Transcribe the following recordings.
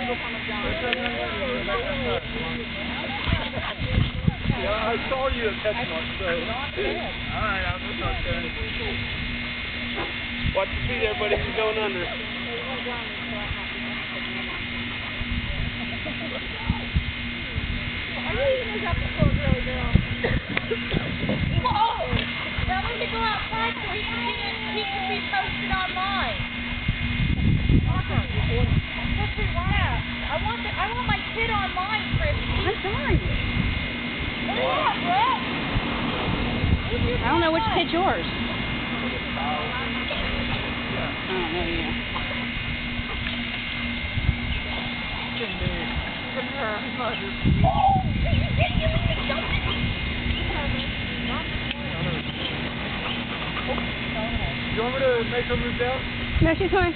Yeah, I saw you at PetSmart, so. Alright, I'll go talk to him. Watch your feet, everybody, he's going under. Are you eating this apple cold, girly girl? Whoa! Tell him to go outside so he can be posted online. Awesome. Let's see, yeah. I want my kid online, Christy. I'm sorry. What is that, Brett? I don't know which kid's yours. Oh, there you go. You want me to make her move down? No, she's fine.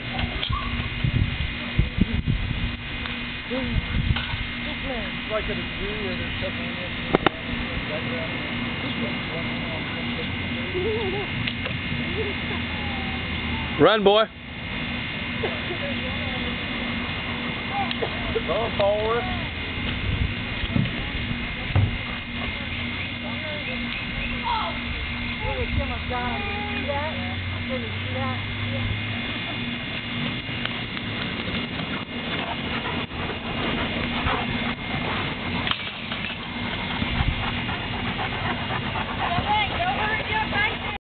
It's like at a zoo where there's something in the background. Run, boy. Oh, follower.